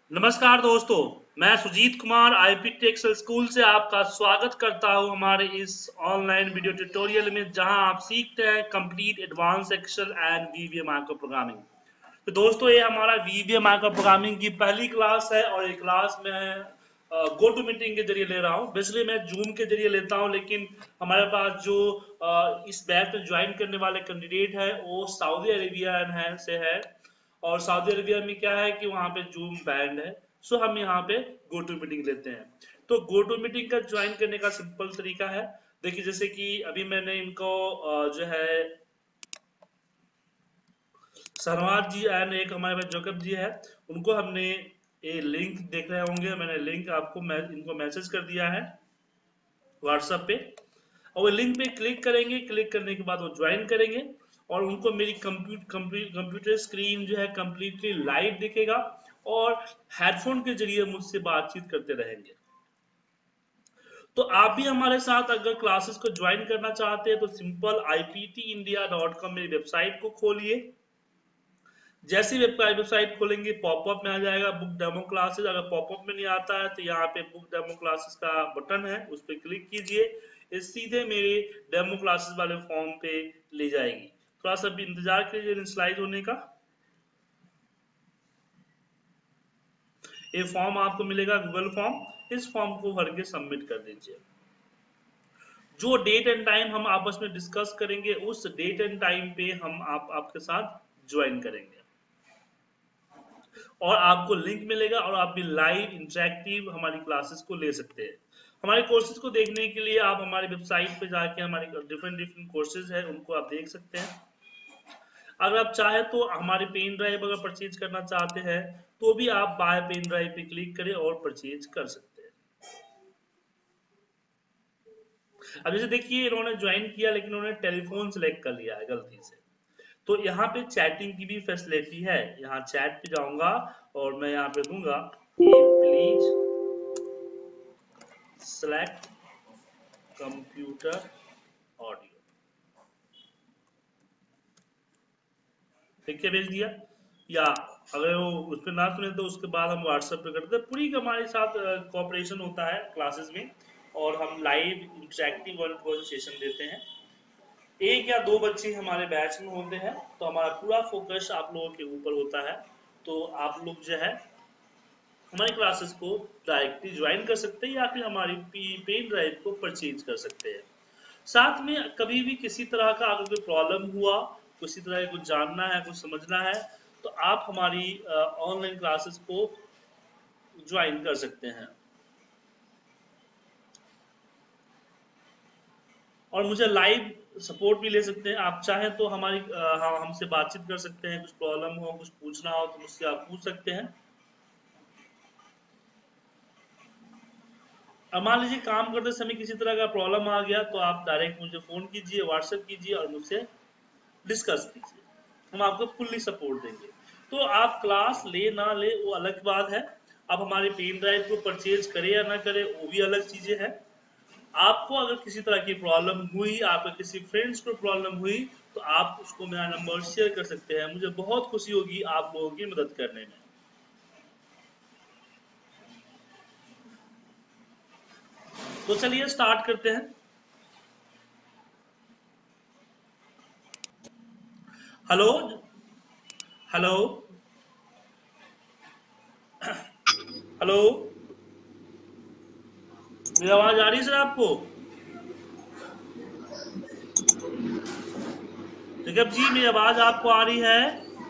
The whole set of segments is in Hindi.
नमस्कार दोस्तों, मैं सुजीत कुमार आईपी टेक्सल स्कूल से आपका स्वागत करता हूं हमारे इस ऑनलाइन वीडियो ट्यूटोरियल में, जहां आप सीखते हैं complete advance Excel and VBA macro programming. तो दोस्तों, ये हमारा वीवीए माइक्रो प्रोग्रामिंग की पहली क्लास है और ये क्लास मैं गो टू मीटिंग के जरिए ले रहा हूँ। बेसिकली मैं जूम के जरिए लेता हूँ, लेकिन हमारे पास जो इस बैच में ज्वाइन करने वाले कैंडिडेट है वो सऊदी अरेबिया से है। और सऊदी अरेबिया में क्या है कि वहाँ पे जूम बैंड है, सो हम यहाँ पे गो टू मीटिंग लेते हैं। तो गो टू मीटिंग का ज्वाइन करने का सिंपल तरीका है। देखिए, जैसे कि अभी मैंने इनको जो है सरवाज जी एंड एक हमारे पास जोकब जी है, उनको हमने ये लिंक देख रहे होंगे, मैंने लिंक आपको इनको मैसेज कर दिया है व्हाट्सएप पे। और वो लिंक पे क्लिक करेंगे, क्लिक करने के बाद वो ज्वाइन करेंगे और उनको मेरी कंप्यूटर स्क्रीन जो है कंप्लीटली लाइव दिखेगा और हेडफोन के जरिए मुझसे बातचीत करते रहेंगे। तो आप भी हमारे साथ अगर क्लासेस को ज्वाइन करना चाहते हैं तो सिंपल iptindia.com मेरी वेबसाइट को खोलिए। जैसे वेबसाइट खोलेंगे पॉपअप में आ जाएगा बुक डेमो क्लासेस। अगर पॉपअप में नहीं आता है तो यहाँ पे बुक डेमो क्लासेस का बटन है, उस पर क्लिक कीजिए, ये सीधे मेरे डेमो क्लासेस वाले फॉर्म पे ले जाएगी। थोड़ा सा भी इंतजार कीजिए इनिशियलाइज होने का। ये फॉर्म आपको मिलेगा गूगल फॉर्म, इस फॉर्म को भर के सबमिट कर दीजिए। जो डेट एंड टाइम हम आपस में डिस्कस करेंगे उस डेट एंड टाइम पे हम आपके साथ ज्वाइन करेंगे और आपको लिंक मिलेगा और आप भी लाइव इंटरेक्टिव हमारी क्लासेस को ले सकते हैं। हमारे कोर्सेज को देखने के लिए आप हमारी वेबसाइट पे जाके हमारे डिफरेंट कोर्सेज है उनको आप देख सकते हैं। अगर आप चाहे तो हमारी पेन ड्राइव अगर परचेज करना चाहते हैं तो भी आप बाय पेन ड्राइव पे क्लिक करें और परचेज कर सकते हैं। अब जैसे देखिए, इन्होंने ज्वाइन किया लेकिन उन्होंने टेलीफोन सेलेक्ट कर लिया है गलती से। तो यहाँ पे चैटिंग की भी फैसिलिटी है। यहाँ चैट पे जाऊंगा और मैं यहाँ पे दूंगा प्लीज सेलेक्ट कंप्यूटर ऑडियो, ठीक है, भेज दिया। या अगर वो उस पर ना सुने तो उसके बाद हम व्हाट्सएप पे करते हैं। पूरी हमारे साथ कोऑपरेशन होता है क्लासेस में और हम live interactive one to one session देते हैं। एक या दो बच्चे हमारे बैच में होते हैं तो हमारा पूरा फोकस आप लोगों के ऊपर होता है। तो आप लोग जो है हमारी क्लासेस को डायरेक्टली ज्वाइन कर सकते हैं या फिर हमारी पेन ड्राइव को परचेज कर सकते हैं। साथ में कभी भी किसी तरह का अगर कोई प्रॉब्लम हुआ, किसी तरह कुछ जानना है, कुछ समझना है, तो आप हमारी ऑनलाइन क्लासेस को ज्वाइन कर सकते हैं और मुझे लाइव सपोर्ट भी ले सकते हैं। आप चाहें तो हमारी हमसे बातचीत कर सकते हैं, कुछ प्रॉब्लम हो, कुछ पूछना हो तो मुझसे आप पूछ सकते हैं। अब मान लीजिए काम करते समय किसी तरह का प्रॉब्लम आ गया तो आप डायरेक्ट मुझे फोन कीजिए, व्हाट्सएप कीजिए और मुझसे डिस्कस कीजिए, हम आपको फुल्ली सपोर्ट देंगे। तो आप क्लास ले ना ले वो अलग बात है, आप हमारे पेन ड्राइव को परचेज करें या ना करें वो भी अलग चीजें हैं। आपको अगर किसी तरह की प्रॉब्लम हुई, आपके किसी फ्रेंड्स को प्रॉब्लम हुई, तो आप उसको मेरा नंबर शेयर कर सकते हैं। मुझे बहुत खुशी होगी आप लोगों की मदद करने में। तो चलिए स्टार्ट करते हैं। हेलो हेलो हेलो, मेरी आवाज आ रही है सर आपको? जगब जी, मेरी आवाज आपको आ रही है?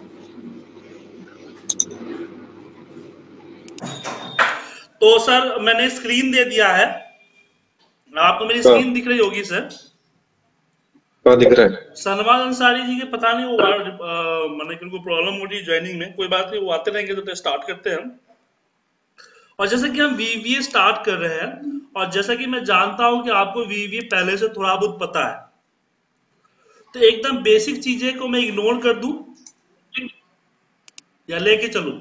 तो सर मैंने स्क्रीन दे दिया है, आपको मेरी स्क्रीन दिख रही होगी सर? दिख रहा है। सनवाज अंसारी जी के पता नहीं वो मैंने उनको प्रॉब्लम हो रही है ज्वाइनिंग में, कोई बात नहीं, वो आते रहेंगे तो स्टार्ट करते हैं हम। और जैसा कि हम वीवीए स्टार्ट कर रहे हैं और जैसा कि मैं जानता हूं कि आपको वीवीए पहले से थोड़ा बहुत पता है, तो एकदम बेसिक चीजें को मैं इग्नोर कर दूं या लेके चलूं?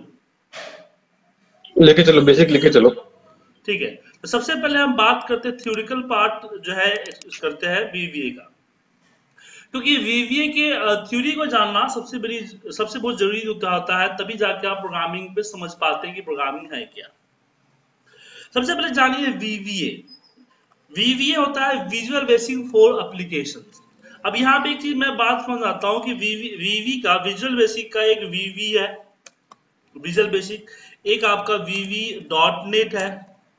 लेके चलो, बेसिक लेके चलो। ठीक है, तो सबसे पहले हम बात करते हैं थ्योरिकल पार्ट जो है करते हैं वीवीए का। क्योंकि वीवीए के थ्योरी को जानना सबसे बहुत जरूरी होता है, तभी जाके आप प्रोग्रामिंग पे समझ पाते हैं कि प्रोग्रामिंग है क्या। सबसे पहले जानिए वीवीए। वीवीए होता है विजुअल बेसिक फॉर एप्लीकेशंस। अब यहाँ पे एक चीज मैं बात समझाता हूँ कि वीवी का विजुअल बेसिक का एक वीवी है, विजुअल बेसिक, एक आपका वीवी डॉट नेट है,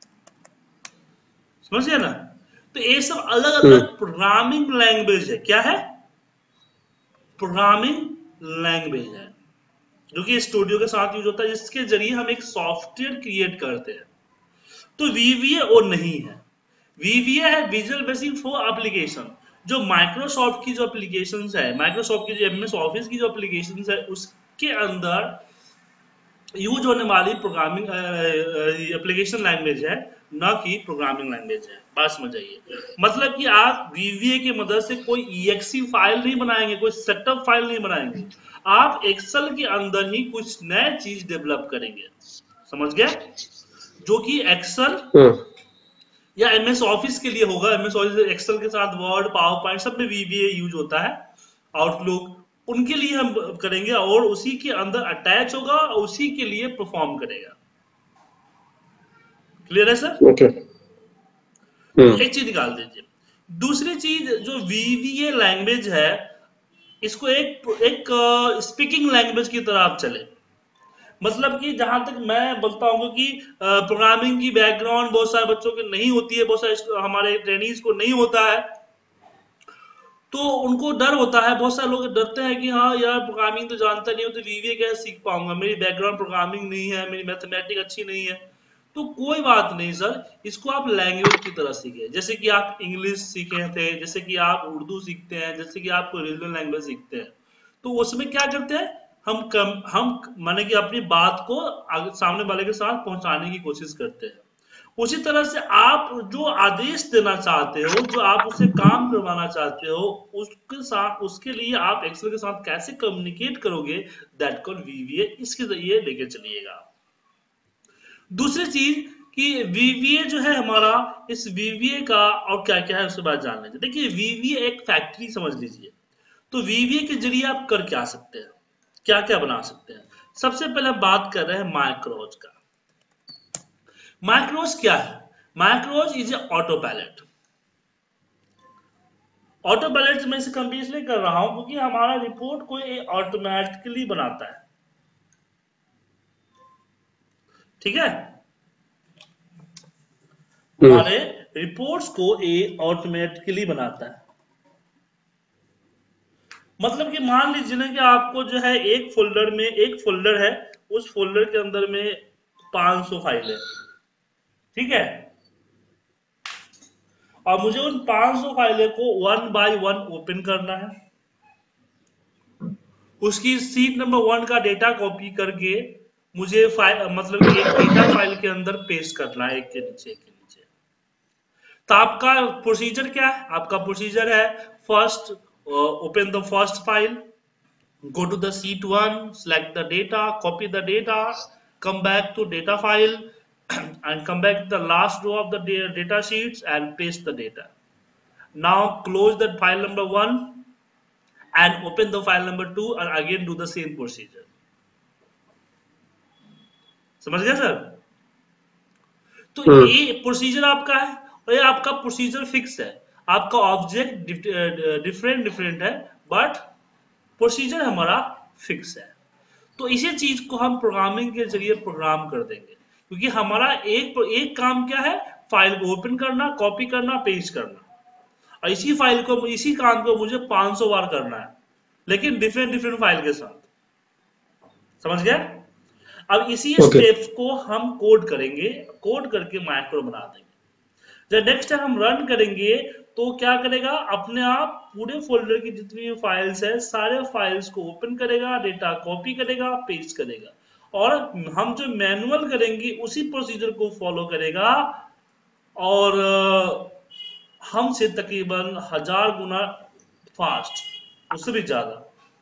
समझिए ना। तो ये सब अलग अलग प्रोग्रामिंग लैंग्वेज है। क्या है? प्रोग्रामिंग लैंग्वेज है, जो कि स्टूडियो के साथ यूज होता है, जिसके जरिए हम एक सॉफ्टवेयर क्रिएट करते हैं। तो वीवीए और नहीं है, वीवीए है विजुअल बेसिक फॉर एप्लीकेशन। जो माइक्रोसॉफ्ट की जो एप्लीकेशन है, माइक्रोसॉफ्ट की जो एमएस ऑफिस की जो एप्लीकेशन है, उसके अंदर यूज होने वाली प्रोग्रामिंग एप्लीकेशन लैंग्वेज है, ना कि प्रोग्रामिंग लैंग्वेज है। बात समझ आइए। मतलब कि आप वीवीए की मदद से कोई ईएक्सी फाइल नहीं बनाएंगे, कोई सेटअप फाइल नहीं बनाएंगे, आप एक्सेल के अंदर ही कुछ नए चीज डेवलप करेंगे। समझ गए? जो कि एक्सेल या एमएस ऑफिस के लिए होगा। एमएस ऑफिस एक्सेल के साथ वर्ड, पावर पॉइंट सब में वीवीए यूज होता है, आउटलुक, उनके लिए हम करेंगे और उसी के अंदर अटैच होगा और उसी के लिए परफॉर्म करेगा। क्लियर है सर? ओके। तो एक चीज निकाल दीजिए। दूसरी चीज, जो वीवीए लैंग्वेज है, इसको एक स्पीकिंग लैंग्वेज की तरह आप चले। मतलब कि जहां तक मैं बोलता हूँ कि प्रोग्रामिंग की बैकग्राउंड बहुत सारे बच्चों के नहीं होती है, बहुत सारे हमारे ट्रेनिंग्स को नहीं होता है, तो उनको डर होता है। बहुत सारे लोग डरते हैं कि हाँ यार प्रोग्रामिंग तो जानता नहीं हूँ, तो वीवीए कैसे सीख पाऊंगा, मेरी बैकग्राउंड प्रोग्रामिंग नहीं है, मेरी मैथमेटिक्स अच्छी नहीं है। तो कोई बात नहीं सर, इसको आप लैंग्वेज की तरह सीखे। जैसे कि आप इंग्लिश सीखे थे, जैसे कि आप उर्दू सीखते हैं, जैसे कि आप कोई रीजनल लैंग्वेज सीखते हैं, तो उसमें क्या करते हैं, हम माने कि अपनी बात को सामने वाले के साथ पहुंचाने की कोशिश करते हैं। उसी तरह से आप जो आदेश देना चाहते हो, जो आप उसे काम करवाना चाहते हो, उसके लिए आप एक्सेल के साथ कैसे कम्युनिकेट करोगे, दैट कॉल्ड वीवीए। इसके जरिए लेके चलिएगा। दूसरी चीज कि वीवीए जो है हमारा, इस वीवीए का और क्या क्या है उसके बाद जान लीजिए। देखिए वीवीए एक फैक्ट्री समझ लीजिए। तो वीवीए के जरिए आप कर क्या सकते हैं, क्या क्या बना सकते हैं। सबसे पहले बात कर रहे हैं माइक्रोज का। माइक्रोज क्या है? Macros is a autopilot. Autopilot में से कंप्लीट इसलिए कर रहा हूं क्योंकि हमारा रिपोर्ट को ऑटोमेटिकली बनाता है। ठीक है? हमारे रिपोर्ट्स को ऑटोमेटिकली बनाता है। मतलब कि मान लीजिए ना कि आपको जो है एक फोल्डर है, उस फोल्डर के अंदर में 500 फाइल है। ठीक है? और मुझे उन 500 फाइलों को 1 बाय 1 ओपन करना है, उसकी सीट नंबर 1 का डेटा कॉपी करके मुझे मतलब कि एक डेटा फाइल के अंदर पेस्ट करना है, एक के नीचे। तो आपका प्रोसीजर क्या है? आपका प्रोसीजर है, first open the first file, go to the sheet 1, select the data, copy the data, come back to data file and come back to the last row of the data sheets and paste the data. Now close that file number 1 and open the file number 2 and again do the same procedure. समझ गया सर? तो ये प्रोसीजर आपका है और ये आपका प्रोसीजर फिक्स है। आपका ऑब्जेक्ट डिफरेंट है, बट प्रोसीजर हमारा फिक्स है। तो इसी चीज को हम प्रोग्रामिंग के जरिए प्रोग्राम कर देंगे, क्योंकि हमारा एक काम क्या है, फाइल को ओपन करना, कॉपी करना, पेस्ट करना। और इसी काम को मुझे 500 बार करना है, लेकिन डिफरेंट फाइल के साथ। समझ गए? अब इसी स्टेप्स को हम कोड करेंगे, कोड करके माइक्रो बना देंगे। जब नेक्स्ट टाइम हम रन करेंगे तो क्या करेगा, अपने आप पूरे फोल्डर की जितनी भी फाइल्स है, सारे फाइल्स को ओपन करेगा, डेटा कॉपी करेगा, पेस्ट करेगा, और हम जो मैनुअल करेंगे उसी प्रोसीजर को फॉलो करेगा, और हमसे तकरीबन 1000 गुना फास्ट, उससे भी ज्यादा।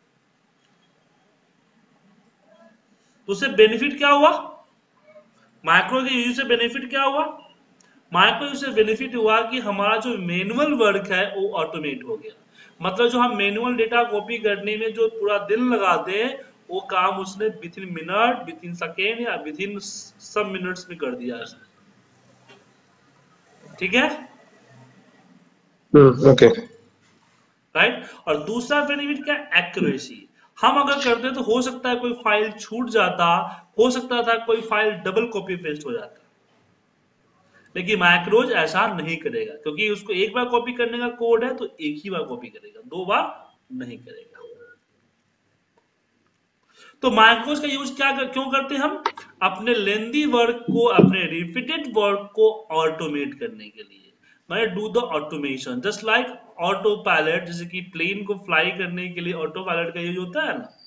तो उससे बेनिफिट क्या हुआ? माइक्रो के यूज से बेनिफिट क्या हुआ? माइक्रो से बेनिफिट हुआ कि हमारा जो मैनुअल वर्क है वो ऑटोमेट हो गया। मतलब जो हम मैनुअल डेटा कॉपी करने में जो पूरा दिन लगाते हैं वो काम उसने within minute, within second या विद इन सब मिनट्स में कर दिया इसने। ठीक है, ओके। राइट। और दूसरा बेनिफिट क्या, एक्यूरेसी। हम अगर करते तो हो सकता है कोई फाइल छूट जाता, हो सकता था कोई फाइल डबल कॉपी पेस्ट हो जाता, लेकिन मैक्रोज ऐसा नहीं करेगा, क्योंकि उसको एक बार कॉपी करने का कोड है तो एक ही बार कॉपी करेगा, दो बार नहीं करेगा। तो मैक्रोज का यूज क्यों करते हैं हम, अपने लेंदी वर्क को, अपने रिपीटेड वर्क को ऑटोमेट करने के लिए, मैं do the automation just like autopilot. जैसे कि प्लेन को फ्लाई करने के लिए ऑटो पायलट का यूज होता है ना,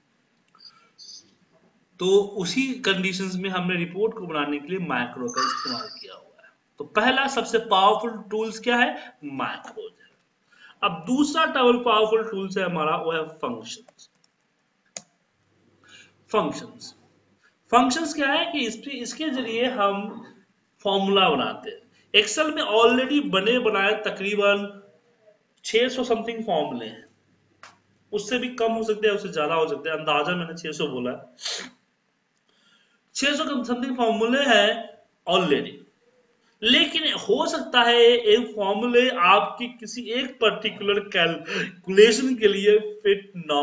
तो उसी कंडीशंस में हमने रिपोर्ट को बनाने के लिए मैक्रो का इस्तेमाल किया हुआ है। तो पहला सबसे पावरफुल टूल्स क्या है, मैक्रोज है। अब दूसरा डबल पावरफुल टूल्स है हमारा, वो है फंक्शंस। फंक्शंस फंक्शंस क्या है कि इसके जरिए हम फॉर्मूला बनाते हैं। एक्सेल में ऑलरेडी बने बनाए तकरीबन 600 समथिंग फॉर्मूले हैं, उससे भी कम हो सकते हैं, उससे ज्यादा हो सकते हैं, अंदाजा मैंने 600 बोला है। 600 समथिंग फॉर्मूले हैं ऑलरेडी, लेकिन हो सकता है एक फॉर्मूले आपकी किसी एक पर्टिकुलर कैलकुलेशन के लिए फिट ना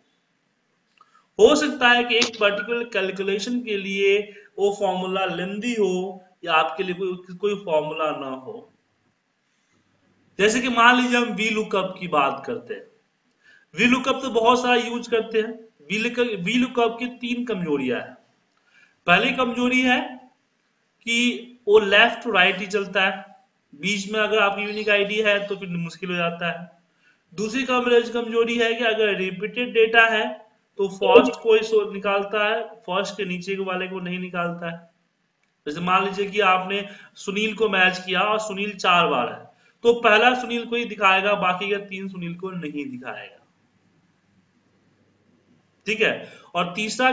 हो सकता है कि एक पर्टिकुलर कैलकुलेशन के लिए वो फॉर्मूला लेंदी हो या आपके लिए कोई फॉर्मूला ना हो। जैसे कि मान लीजिए हम वी लुकअप की बात करते हैं, वी लुकअप तो बहुत सारा यूज करते हैं। वी लुकअप की 3 कमजोरियां है। पहली कमजोरी है कि वो लेफ्ट टू राइट ही चलता है, बीच में अगर आपकी यूनिक आईडी है तो फिर मुश्किल हो जाता है। दूसरी कमजोरी है कि अगर रिपीटेड डेटा है तो फर्स्ट को निकालता है, फर्स्ट के नीचे वाले को नहीं निकालता है। जैसे मान लीजिए कि आपने सुनील को मैच किया और सुनील 4 बार है, तो पहला सुनील को ही दिखाएगा, बाकी के 3 सुनील को नहीं दिखाएगा। ठीक है। और तीसरा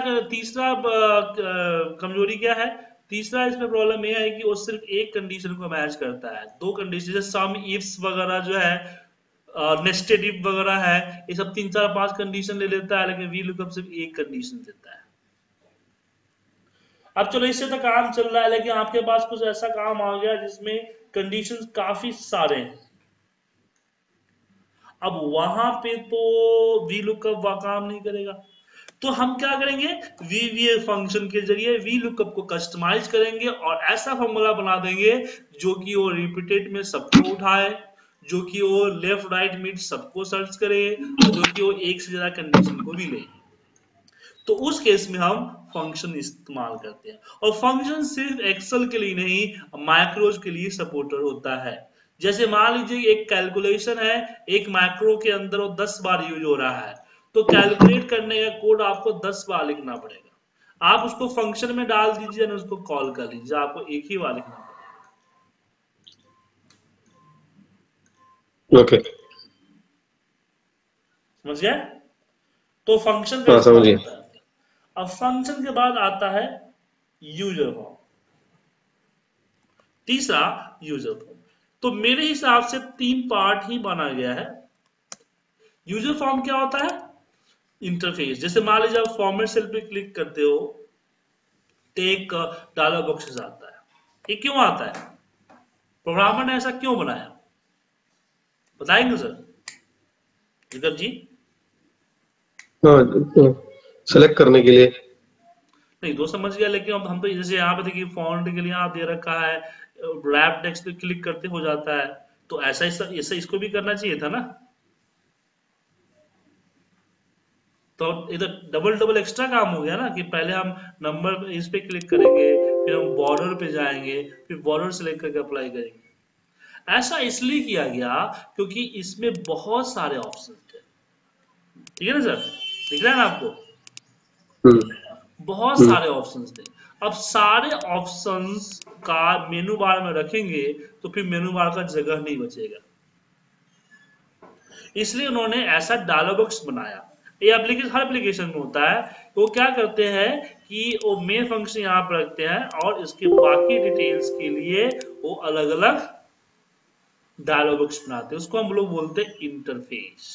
कमजोरी क्या है, तीसरा इसमें प्रॉब्लम यह है कि वो सिर्फ एक कंडीशन को मैच करता है, 2 कंडीशन जैसे सम इफ्स वगैरह जो है, नेस्टेड इफ वगैरह है, ये सब 3 4 5 कंडीशन ले लेता है, लेकिन वी लुकअप सिर्फ एक कंडीशन देता है। अब चलो इससे तो काम चल रहा है, लेकिन आपके पास कुछ ऐसा काम आ गया जिसमें कंडीशंस काफी सारे हैं। अब वहां पे तो वी लुकअप काम नहीं करेगा, तो हम क्या करेंगे, वीवीए फंक्शन के जरिए वी लुकअप को कस्टमाइज करेंगे और ऐसा फॉर्मूला बना देंगे जो कि वो रिपीटेड में सबको उठाए, जो कि वो लेफ्ट राइट मिड सबको सर्च करे, जो कि वो एक से ज्यादा कंडीशन को भी ले। तो उस केस में हम फंक्शन इस्तेमाल करते हैं, और फंक्शन सिर्फ एक्सेल के लिए नहीं, मैक्रोज के लिए सपोर्टर होता है। जैसे मान लीजिए एक कैलकुलेशन है, एक मैक्रो के अंदर वो 10 बार यूज हो रहा है, तो कैलकुलेट करने का कोड आपको 10 बार लिखना पड़ेगा। आप उसको फंक्शन में डाल दीजिए ना, उसको कॉल कर लीजिए, आपको एक ही बार लिखना पड़ेगा। ओके, समझ गए। तो फंक्शन का इस्तेमाल होता है। अब फंक्शन के बाद आता है यूजर फॉर्म। तीसरा यूजर फॉर्म, तो मेरे हिसाब से 3 पार्ट ही बना गया है। यूजर फॉर्म क्या होता है, इंटरफेस। जैसे मान लीजिए आप फॉर्मेट सेल पे क्लिक करते हो तो एक डायलॉग बॉक्स आता है। ये क्यों आता है, प्रोग्रामर ने ऐसा क्यों बनाया, बताएंगे सर जिगर जी। सेलेक्ट करने के लिए। नहीं तो समझ गया, लेकिन अब हम तो जैसे यहाँ पे देखिए फॉन्ट के लिए यहाँ दे रखा है, रैप टेक्स्ट पे क्लिक करते हो जाता है, तो ऐसा इसको भी करना चाहिए था ना। तो ये तो डबल एक्स्ट्रा काम हो गया ना, कि पहले हम नंबर इस पे क्लिक करेंगे, फिर हम बॉर्डर पे जाएंगे, फिर बॉर्डर सेलेक्ट करके अप्लाई करेंगे। ऐसा इसलिए किया गया क्योंकि इसमें बहुत सारे ऑप्शन थे। ठीक है ना सर, दिख रहा है ना आपको, बहुत सारे ऑप्शंस थे। अब सारे ऑप्शंस का मेनू बार में रखेंगे तो फिर मेनू बार का जगह नहीं बचेगा, इसलिए उन्होंने ऐसा डायलॉग बॉक्स बनाया। ये एप्लीकेशन हर एप्लीकेशन में होता है। तो वो क्या करते हैं कि वो मेन फंक्शन यहाँ पर रखते हैं और इसके बाकी डिटेल्स के लिए वो अलग अलग डायलॉग बॉक्स बनाते हैं, उसको हम लोग बोलते हैं इंटरफेस।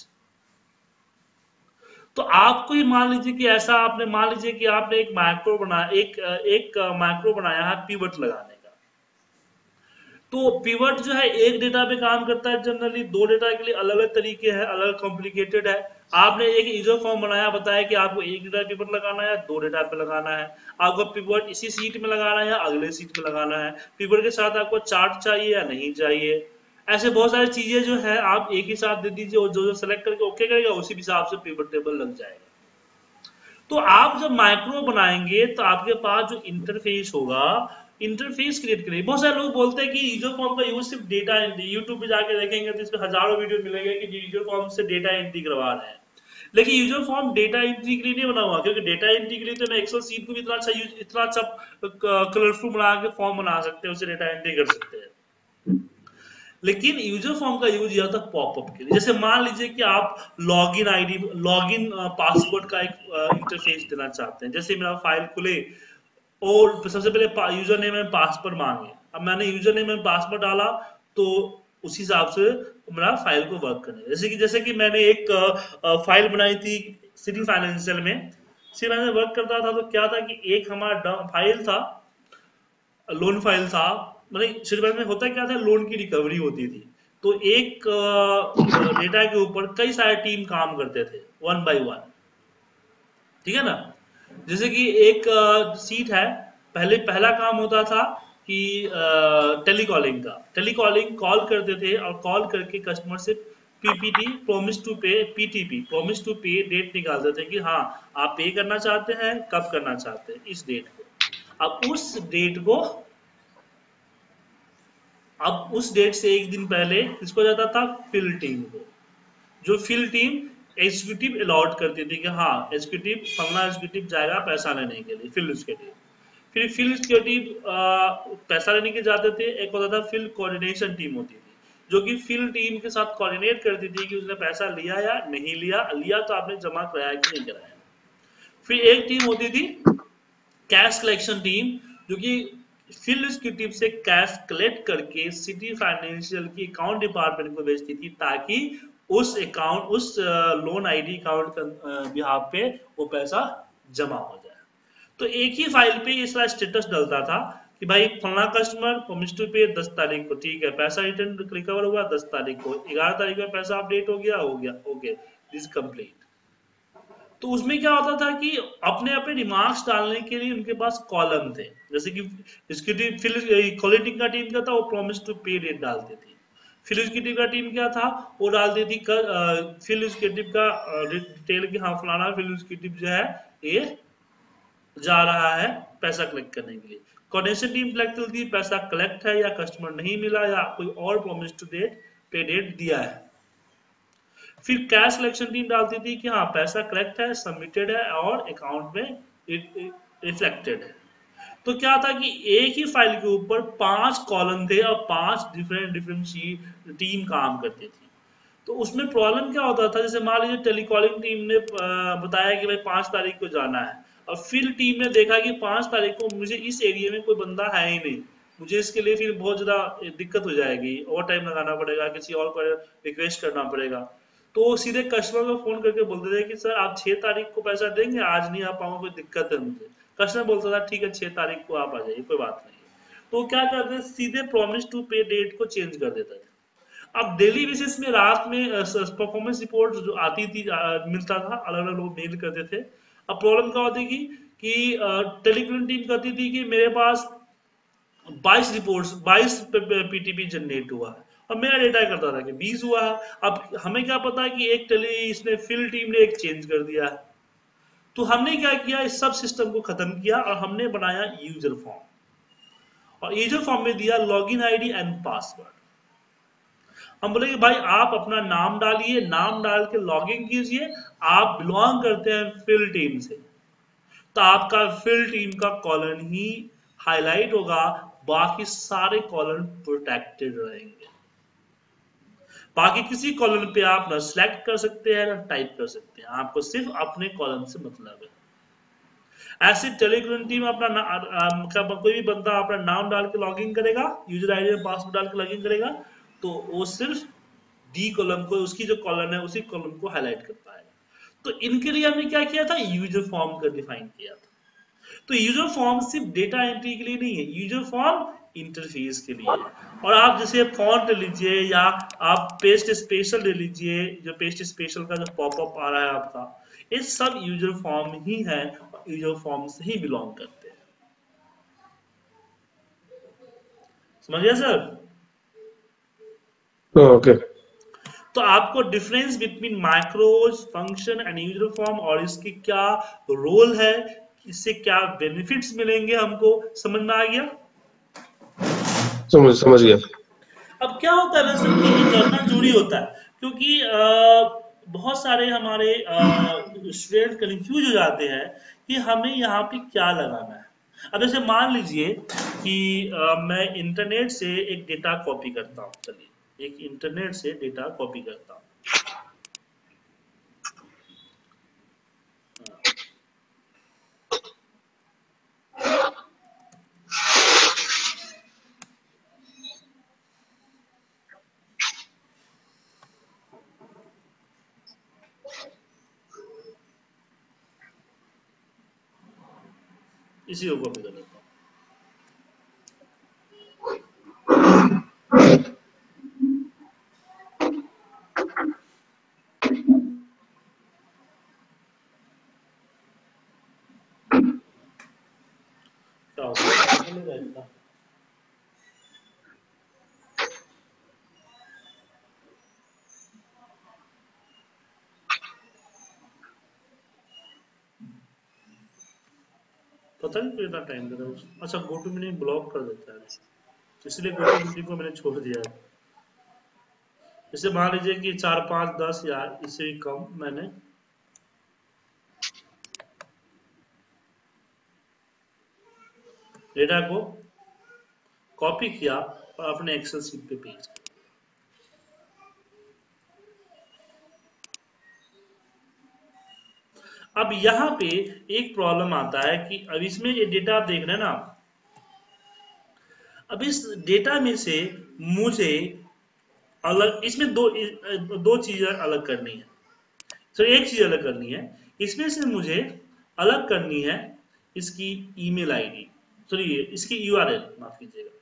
तो आपको ही मान लीजिए कि ऐसा आपने मान लीजिए कि आपने एक माइक्रो बनाया, एक माइक्रो बनाया है पिवट लगाने का। तो पिवट जो है एक डेटा पे काम करता है जनरली, दो डेटा के लिए अलग अलग तरीके हैं, अलग कॉम्प्लिकेटेड है। आपने एक यूजर फॉर्म बनाया, बताया कि आपको एक डेटा पिवट लगाना है, दो डेटा पे लगाना है। आपको पिवट इसी सीट में लगाना है या अगले सीट में लगाना है, पिवट के साथ आपको चार्ट चाहिए या नहीं चाहिए। ऐसे बहुत सारी चीजें जो है आप एक ही साथ दे दीजिए, और जो जो सेलेक्ट करके ओके करेगा उसी हिसाब से पिवट टेबल लग जाएगा। तो आप जब माइक्रो बनाएंगे तो आपके पास जो इंटरफेस होगा, इंटरफेस क्रिएट करेंगे। बहुत सारे लोग बोलते हैं कि यूजर फॉर्म का यूज सिर्फ डेटा एंट्री, यूट्यूब पे जाके देखेंगे तो इसमें हजारों वीडियो मिलेंगे कि यूजर फॉर्म से डेटा एंट्री करवा रहे हैं। लेकिन यूजर फॉर्म डेटा एंट्री के लिए नहीं बना हुआ, क्योंकि डेटा एंट्री के लिए तो मैं एक्सेल सीट को भी इतना अच्छा कलरफुल बना के फॉर्म बना सकते हैं, उसे डेटा एंट्री कर सकते हैं। लेकिन यूजर फॉर्म का यूज किया था पॉपअप के लिए। जैसे मान लीजिए कि आप लॉगिन आईडी, लॉगिन पासवर्ड का एक इंटरफेस देना चाहते हैं। जैसे मेरा फाइल खुले और सबसे पहले यूजर नेम एंड पासवर्ड मांगे, अब मैंने यूजर नेम एंड पासवर्ड डाला तो उसी हिसाब से मेरा फाइल को वर्क करने। जैसे कि मैंने एक फाइल बनाई थी सिटी फाइनेंशियल में। सिटी फाइनेंशियल वर्क करता था तो क्या था कि एक हमारा फाइल था, लोन फाइल था। मतलब सिटी फाइनेंस में होता क्या था, लोन की रिकवरी होती थी। तो एक डेटा के ऊपर कई सारे टीम काम करते थे, वन बाय वन, ठीक है ना। जैसे कि एक सीट है, पहला काम होता था कि टेलीकॉलिंग का, टेलीकॉलिंग कॉल करते थे और कॉल करके कस्टमर से PPT, promise to pay, PTP, promise to pay, date निकालते थे कि हाँ आप पे करना चाहते हैं, कब करना चाहते हैं, इस डेट को। अब उस डेट से एक दिन पहले किसको जाता था, फिल टीम को। जो फिल टीम एग्जीक्यूटिव अलॉट करती थी कि हाँ एग्जीक्यूटिव, फलना एग्जीक्यूटिव जाएगा पैसा लेने के लिए, फिल एग्जीक्यूटिव। फिर फिल एग्जीक्यूटिव पैसा लेने के जाते थे। एक होता था फिल कोऑर्डिनेशन टीम होती थी, जो कि फिल टीम के साथ कोऑर्डिनेट करती थी कि उसने पैसा लिया या नहीं लिया, लिया तो आपने जमा कराया कि नहीं कराया। फिर एक टीम होती थी कैश कलेक्शन टीम, जो कि फिल एग्जीक्यूटिव से कैश कलेक्ट करके सिटी फाइनेंशियल की अकाउंट डिपार्टमेंट को भेजती थी, ताकि उस लोन आईडी अकाउंट का बिहाफ पे वो पैसा जमा हो जाए। तो एक ही फाइल पे ये सारा स्टेटस डलता था कि भाई फलना कस्टमर प्रॉमिस टू पे 10 तारीख को, ठीक है पैसा रिटर्न रिकवर हुआ 10 तारीख को, 11 तारीख में पैसा अपडेट हो गया, ओके दिस कंप्लीट। तो उसमें क्या होता था कि अपने अपने रिमार्क्स डालने के लिए उनके पास कॉलम थे। जैसे कि इसकी टीम फिल क्वालिटी का टीम क्या था, वो प्रॉमिस टू पे डेट डालती थी। फिल एग्जीक्यूटिव का टीम क्या था, वो डालती थी फिल एग्जीक्यूटिव का डिटेल कि हाँ फलाना फिल एग्जीक्यूटिव जो है ये जा रहा है पैसा कलेक्ट करने के लिए। कोऑर्डिनेशन टीम कलेक्ट करती है पैसा कलेक्ट है या कस्टमर नहीं मिला या कोई और प्रॉमिस टू डेट पे डेट दिया है। फिर कैश कलेक्शन टीम डालती थी कि हाँ पैसा कलेक्ट है, सबमिटेड है और अकाउंट में रिफ्लेक्टेड है। तो क्या था कि एक ही फाइल के ऊपर 5 कॉलम थे और 5 डिफरेंट टीम काम करती थी। तो उसमें प्रॉब्लम क्या होता था, जैसे मान लीजिए टेलीकॉलिंग टीम ने बताया कि भाई 5 तारीख को जाना है, और फिर टीम ने देखा कि 5 तारीख को मुझे इस एरिया में कोई बंदा है ही नहीं, मुझे इसके लिए फिर बहुत ज्यादा दिक्कत हो जाएगी, ओवर टाइम लगाना पड़ेगा, किसी और को रिक्वेस्ट करना पड़ेगा। तो सीधे कस्टमर को फोन करके बोलते थे कि सर आप 6 तारीख को पैसा देंगे, आज नहीं आ पाऊंगा, कोई दिक्कत है मुझे। कस्टमर बोलता था ठीक है 6 तारीख को आप आ जाइए, कोई बात नहीं। तो क्या करते, सीधे प्रॉमिस टू पे डेट को चेंज कर देता था। अब डेली बेसिस में रात में परफॉर्मेंस रिपोर्ट जो आती थी, मिलता था, अलग अलग लोग मेल करते थे। अब प्रॉब्लम क्या होती थी कि टेलीकॉलिंग टीम कहती थी कि मेरे पास 22 रिपोर्ट्स, 22 पीटीपी जनरेट हुआ है, और मेरा डेटा करता था कि 20 हुआ है। अब हमें क्या पता कि एक टेली इसने फिल टीम ने एक चेंज कर दिया है। तो हमने क्या किया, इस सब सिस्टम को खत्म किया और हमने बनाया यूजर फॉर्म, और यूजर फॉर्म में दिया लॉगिन आईडी एंड पासवर्ड। हम बोले कि भाई आप अपना नाम डालिए, नाम डाल के लॉगिन कीजिए, आप बिलोंग करते हैं फिल टीम से, तो आपका फिल टीम का कॉलन ही हाईलाइट होगा, बाकी सारे कॉलन प्रोटेक्टेड रहेंगे। बाकी किसी कॉलम पे आप ना सिलेक्ट कर सकते हैं ना टाइप कर सकते हैं, आपको सिर्फ अपने कॉलम से मतलब है। ऐसे टेलीग्राम टीम अपना कोई भी बंदा अपना नाम डाल के लॉगिन करेगा, यूजर आईडी और पासवर्ड डाल के लॉगिन करेगा, तो वो सिर्फ डी कॉलम को, उसकी जो कॉलम है उसी कॉलम को हाईलाइट कर पाएगा। तो इनके लिए हमने क्या किया था, यूजर फॉर्म का डिफाइन किया था। तो यूजर फॉर्म सिर्फ डेटा एंट्री के लिए नहीं है, यूजर फॉर्म इंटरफेस के लिए है। और आप जैसे फॉन्ट ले लीजिए या आप पेस्ट स्पेशल ले लीजिए, जो पेस्ट स्पेशल का जो पॉपअप आ रहा है आपका, ये सब यूजर फॉर्म ही है, यूजर फॉर्म से ही बिलोंग करते हैं। समझ गया सर? ओके। तो आपको difference between macros, function and user form और इसकी क्या रोल है, इससे क्या बेनिफिट्स मिलेंगे हमको, समझ में आ गया? समझ गया। अब क्या होता है ना सर कि ये जानना जरूरी होता है, क्योंकि बहुत सारे हमारे स्टूडेंट कंफ्यूज हो जाते हैं कि हमें यहाँ पे क्या लगाना है। अब जैसे मान लीजिए कि मैं इंटरनेट से एक डेटा कॉपी करता हूँ, चलिए एक इंटरनेट से डेटा कॉपी करता हूँ। इसी को कॉपी कर लेता हूँ। क्या होगा, पता नहीं कितना टाइम लगा। अच्छा, गोटू मीटिंग ब्लॉक कर देता है, इसलिए गोटू मीटिंग को मैंने छोड़ दिया है। जैसे मान लीजिए कि 4, 5, 10 या इससे भी कम मैंने डेटा को कॉपी किया और अपने एक्सेल शीट पे पेस्ट किया। अब यहाँ पे एक प्रॉब्लम आता है कि अब इसमें ये डेटा आप देख रहे हैं ना, अब इस डेटा में से मुझे अलग, इसमें दो चीजें अलग करनी है। तो एक चीज अलग करनी है, इसमें से मुझे अलग करनी है इसकी ईमेल आईडी, सॉरी इसकी यूआरएल, माफ कीजिएगा।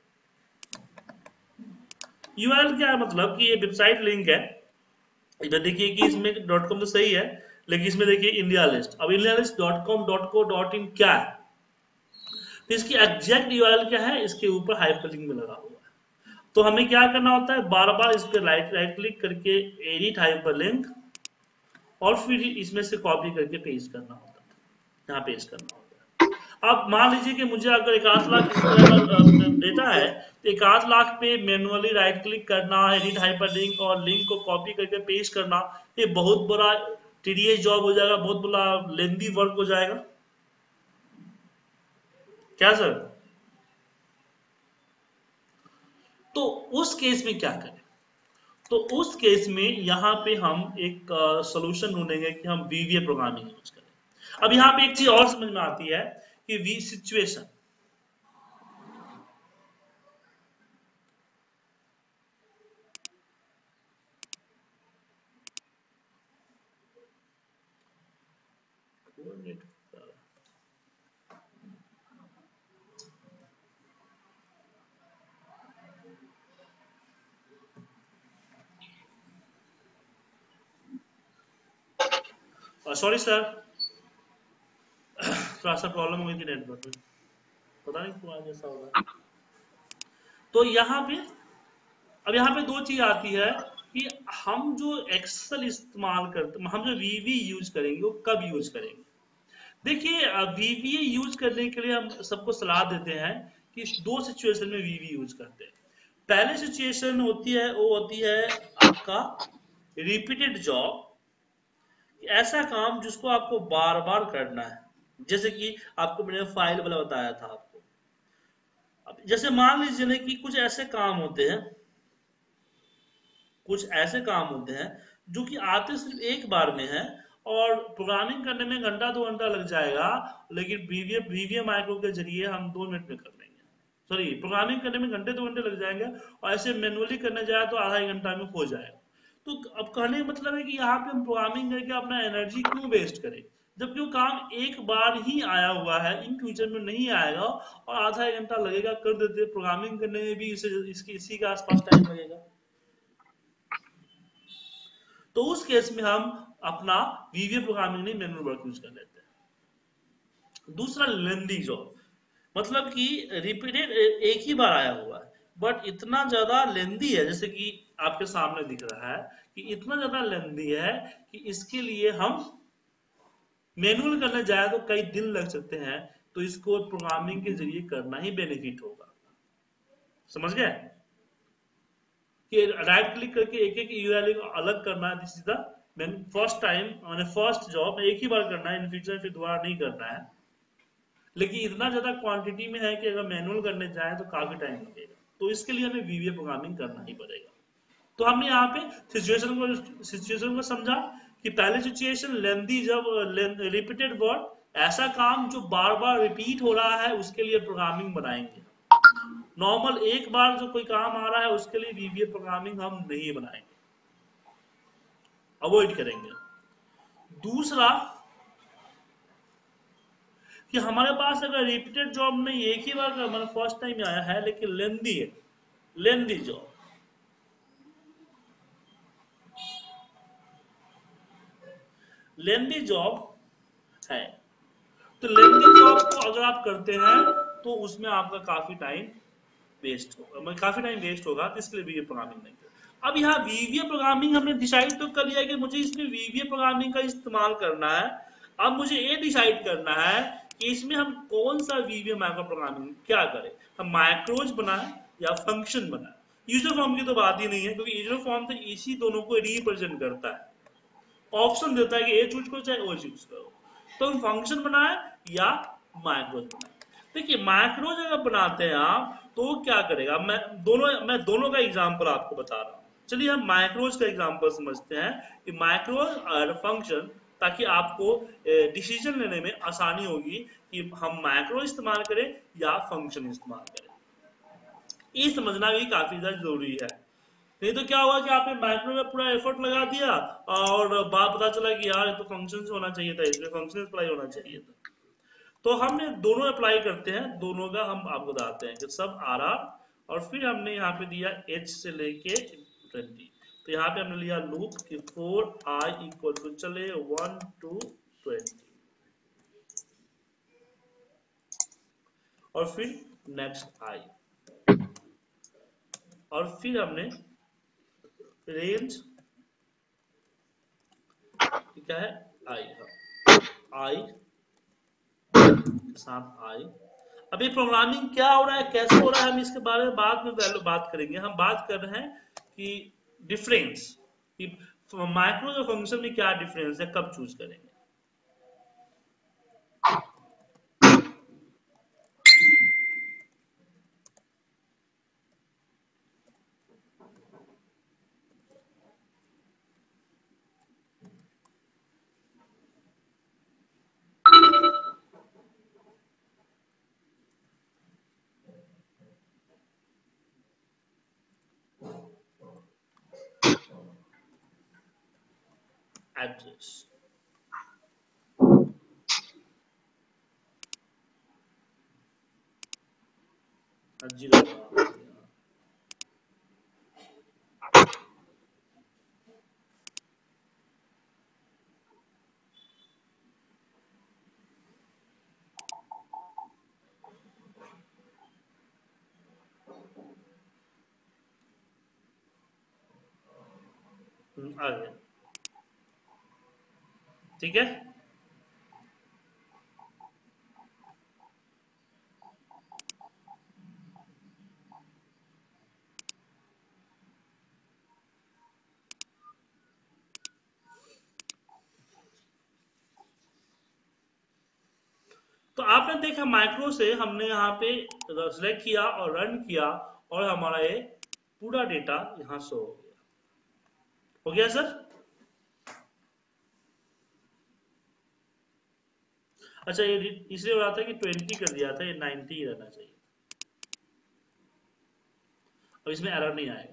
यूआरएल क्या है, मतलब कि ये वेबसाइट लिंक है। इधर देखिए कि इसमें .com तो सही है, लेकिन इसमें देखिए इंडिया लिस्ट। अब इंडिया लिस्ट .com.co.in क्या है, तो इसकी एग्जैक्ट यूआरएल क्या है, इसके ऊपर हाइपरलिंक में लगा हुआ है। तो हमें क्या करना होता है, बार बार इस पर राइट क्लिक करके एडिट हाइपरलिंक, और फिर इसमें से कॉपी करके पेस्ट करना होता है, यहाँ पेस्ट करना होता है। अब मान लीजिए कि मुझे अगर 1 लाख इस तरह का डेटा है, तो 1 लाख पे मैनुअली राइट क्लिक करना, एडिट हाइपरलिंक और लिंक को कॉपी करके पेस्ट करना, ये बहुत बड़ा टीडीएस जॉब हो जाएगा, बहुत बड़ा लेंदी वर्क हो जाएगा। क्या सर? तो उस केस में क्या करें? तो उस केस में यहाँ पे हम एक सोल्यूशन ढूंढेंगे कि हम वीवीए प्रोग्रामिंग यूज करें। अब यहाँ पे एक चीज और समझ में आती है कि वी सिचुएशन, सॉरी सर, थोड़ा सा प्रॉब्लम हुई थी नेटवर्क में, पता नहीं क्यों आज ऐसा हो रहा है। तो यहाँ पे अब यहाँ पे दो चीज आती है कि हम जो एक्सेल इस्तेमाल करते, हम जो वीवी यूज करेंगे वो कब यूज करेंगे। देखिए वीवीए यूज करने के लिए हम सबको सलाह देते हैं कि 2 सिचुएशन में वीवी यूज करते हैं। पहले सिचुएशन होती है वो होती है आपका रिपीटेड जॉब, ऐसा काम जिसको आपको बार बार करना है, जैसे कि आपको मैंने फाइल वाला बताया था आपको। अब जैसे मान लीजिए ना कि कुछ ऐसे काम होते हैं, कुछ ऐसे काम होते हैं जो कि आते सिर्फ एक बार में है और प्रोग्रामिंग करने में घंटा 2 घंटा लग जाएगा, लेकिन वीवीए माइक्रो के जरिए हम 2 मिनट में कर लेंगे। सॉरी प्रोग्रामिंग करने में घंटे 2 घंटे लग जाएंगे, और ऐसे मैनुअली करने जाए तो आधा 1 घंटा में हो जाएगा। तो अब कहने का मतलब है कि यहाँ पे हम प्रोग्रामिंग करके अपना एनर्जी क्यों वेस्ट करें, जबकि वो काम एक बार ही आया हुआ है, इन फ्यूचर में नहीं आएगा, और आधा 1 घंटा लगेगा, कर देते। प्रोग्रामिंग करने में भी इसी के आसपास टाइम लगेगा। तो उस केस में हम अपना वीवीए प्रोग्रामिंग नहीं मैनुअल वर्क यूज कर लेते हैं। दूसरा लेंदी जॉब, मतलब कि रिपीटेड एक ही बार आया हुआ है, बट इतना ज्यादा लेंदी है, जैसे कि आपके सामने दिख रहा है कि इतना ज्यादा लेंदी है कि इसके लिए हम मैनुअल करने जाए तो कई दिन लग सकते हैं। तो इसको प्रोग्रामिंग के जरिए करना ही बेनिफिट होगा। समझ गए कि राइट क्लिक करके एक एक यूआरएल को अलग करना है, this is the first time, मैंने फर्स्ट जॉब एक ही बार करना है, इन फ्यूचर फिर दोबारा नहीं करना है। लेकिन इतना ज्यादा क्वांटिटी में है कि अगर मैनुअल करने जाए तो काफी टाइम लगेगा, तो इसके लिए हमें वीवीए प्रोग्रामिंग करना ही पड़ेगा। तो हमने यहाँ पे सिचुएशन को समझा कि पहले सिचुएशन लेंदी, जब रिपीटेड वर्ड, ऐसा काम जो बार बार रिपीट हो रहा है उसके लिए प्रोग्रामिंग बनाएंगे। नॉर्मल एक बार जो कोई काम आ रहा है उसके लिए वीवीए प्रोग्रामिंग हम नहीं बनाएंगे, अवॉइड करेंगे। दूसरा कि हमारे पास अगर रिपीटेड जॉब में एक ही बार मतलब फर्स्ट टाइम आया है लेकिन लेंदी है, लेंदी जॉब, लेंदी जॉब है, तो लेंदी जॉब को अगर आप करते हैं तो उसमें आपका काफी टाइम वेस्ट होगा, मतलब काफी टाइम वेस्ट होगा, तो इसके लिए वीवीए प्रोग्रामिंग नहीं कर। अब यहाँ वीवीए प्रोग्रामिंग हमने डिसाइड तो कर लिया कि मुझे इसमें वीवीए प्रोग्रामिंग का इस्तेमाल करना है। अब मुझे ये डिसाइड करना है कि इसमें हम कौन सा वीवीए माइक्रो प्रोग्रामिंग क्या करें, हम माइक्रोज बनाए या फंक्शन बनाए। यूजर फॉर्म की तो बात ही नहीं है, क्योंकि यूजर फॉर्म तो इसी दोनों को रिप्रेजेंट करता है, ऑप्शन देता है कि ए चूज करो चाहे ओ चूज करो। तो हम फंक्शन बनाए या माइक्रोज बनाए। देखिए माइक्रोज अगर बनाते हैं आप तो क्या करेगा, मैं दोनों का एग्जांपल आपको बता रहा हूँ। चलिए हम माइक्रोज का एग्जांपल समझते हैं कि माइक्रोज और फंक्शन, ताकि आपको डिसीजन लेने में आसानी होगी कि हम माइक्रो इस्तेमाल करें या फंक्शन इस्तेमाल करें। ये समझना भी काफी ज्यादा जरूरी है। नहीं तो क्या हुआ कि आपने माइक्रो में पूरा एफर्ट लगा दिया और बात पता चला कि यार ये तो फंक्शन से होना चाहिए था, इसमें फंक्शन अप्लाई होना चाहिए था। तो हमने दोनों अप्लाई करते हैं, दोनों का हम आपको बताते हैं कि सब आर आर, और फिर हमने यहाँ पे दिया h से लेके 20। तो यहाँ पे हमने लिया लूप कि 4i इक्वल टू चले 1 to 20, और फिर नेक्स्ट i, और फिर हमने रेंज क्या है i, i साथ i। अभी प्रोग्रामिंग क्या हो रहा है, कैसे हो रहा है, हम इसके बारे में बाद में बात करेंगे। हम बात कर रहे हैं कि डिफरेंस, कि माइक्रो और फंक्शन में क्या डिफरेंस है, कब चूज करेंगे। एड्रेस, जीरो, आ गया, ठीक है। तो आपने देखा माइक्रो से हमने यहाँ पे सिलेक्ट किया और रन किया, और हमारा ये पूरा डेटा यहाँ शो हो गया। हो गया सर? अच्छा, ये इसलिए हो रहा था कि 20 कर दिया था, ये 90 रहना चाहिए। और इसमें एरर नहीं आएगा।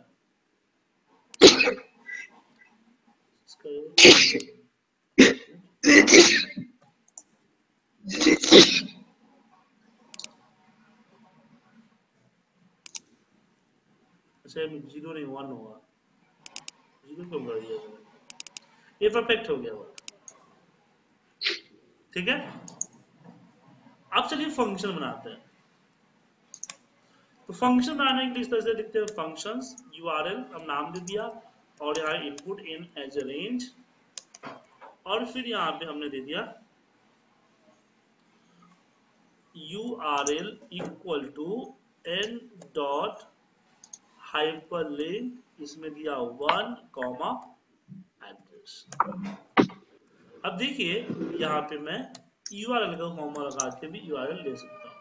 अच्छा 0 नहीं 1 होगा, 0 क्यों कर दिया? ये परफेक्ट हो गया वो, ठीक है। अब चलिए फंक्शन बनाते हैं। तो फंक्शन बनाने के लिए इस तरह से लिखते हैं फंक्शंस URL, अब नाम दे दिया और यहाँ input in as a range, और फिर यहाँ पे हमने दे दिया URL equal to n dot hyperlink, इसमें दिया 1 कॉमा एड्रेस। अब देखिए यहाँ पे मैं URL का कॉमा लगा के भी URL ले सकता हूँ।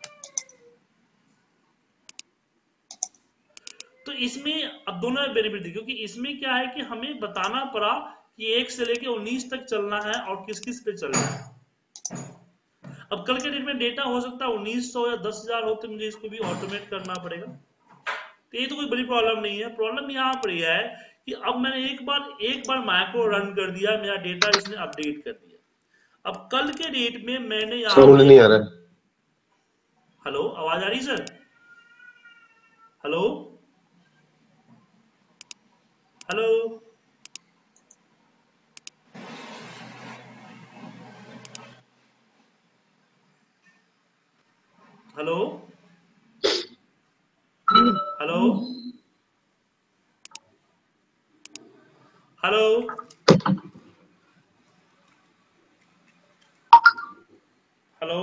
तो इसमें अब दोनों बेनिफिट देखिए, क्योंकि इसमें क्या है कि हमें बताना पड़ा कि 1 से लेके 19 तक चलना है और किस किस पे चलना है। अब कल के डेट में डेटा हो सकता है 1900 या 10,000 हो, तो मुझे इसको भी ऑटोमेट करना पड़ेगा। तो ये तो कोई बड़ी प्रॉब्लम नहीं है। प्रॉब्लम यहाँ पर यह है कि अब मैंने एक बार मैक्रो रन कर दिया, मेरा डेटा इसने अपडेट कर दिया। अब कल के डेट में मैंने यहाँ साउंड नहीं आ रहा है। हेलो, आवाज आ रही sir? Hello hello hello hello hello hello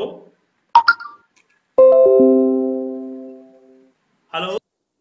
hello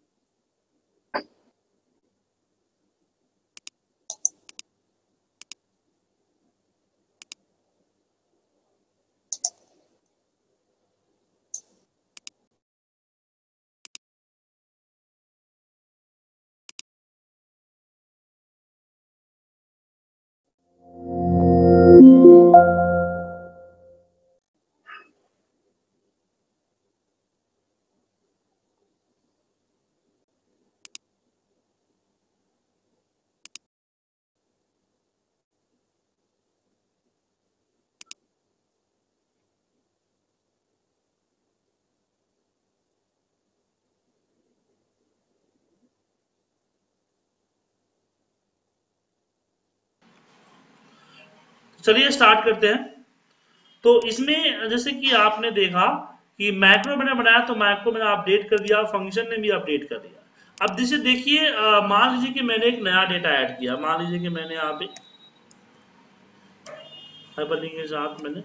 चलिए स्टार्ट करते हैं। तो इसमें जैसे कि आपने देखा कि मैक्रो मैंने बनाया, तो मैक्रो मैंने अपडेट कर दिया, फंक्शन ने भी अपडेट कर दिया। अब जैसे देखिए मान लीजिए कि मैंने एक नया डेटा ऐड किया, मान लीजिए कि मैंने यहाँ पे हाइपरलिंक के साथ मैंने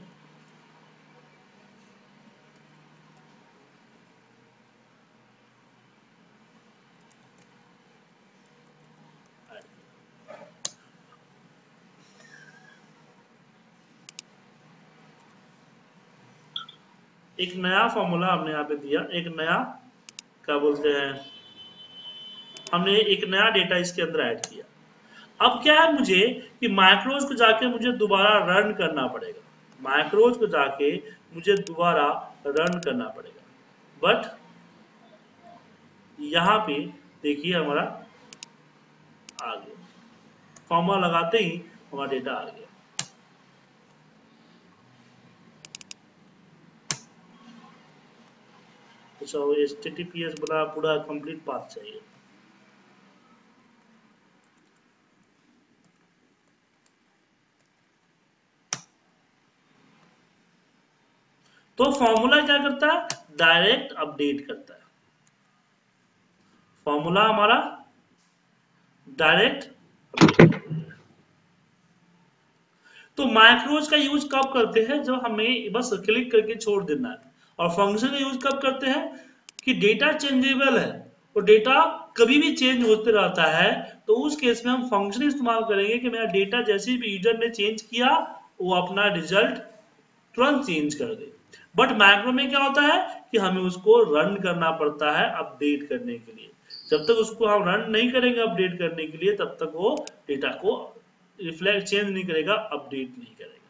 एक नया फॉर्मूला हमने यहाँ पे दिया, एक नया क्या बोलते हैं, हमने एक नया डेटा इसके अंदर ऐड किया। अब क्या है मुझे कि माइक्रोज को जाके मुझे दोबारा रन करना पड़ेगा, माइक्रोज को जाके मुझे दोबारा रन करना पड़ेगा। बट यहाँ पे देखिए हमारा आ गया, फॉर्मूला लगाते ही हमारा डेटा आ गया। अच्छा वो HTTPS बड़ा पूरा कंप्लीट पाथ चाहिए। तो फॉर्मूला क्या करता है, डायरेक्ट अपडेट करता है। फॉर्मूला हमारा डायरेक्ट अपडेट करता है। तो माइक्रोज का यूज कब करते हैं, जब हमें बस क्लिक करके छोड़ देना है। और फंक्शन का यूज कब करते हैं कि डेटा चेंजेबल है और डेटा कभी भी चेंज होते रहता है, तो उस केस में हम फंक्शन इस्तेमाल करेंगे कि मेरा डेटा जैसे भी यूजर ने चेंज किया वो अपना रिजल्ट तुरंत चेंज कर दे। बट मैक्रो में क्या होता है कि हमें उसको रन करना पड़ता है अपडेट करने के लिए। जब तक उसको हम रन नहीं करेंगे अपडेट करने के लिए, तब तक वो डेटा को रिफ्लेक्ट चेंज नहीं करेगा, अपडेट नहीं करेगा।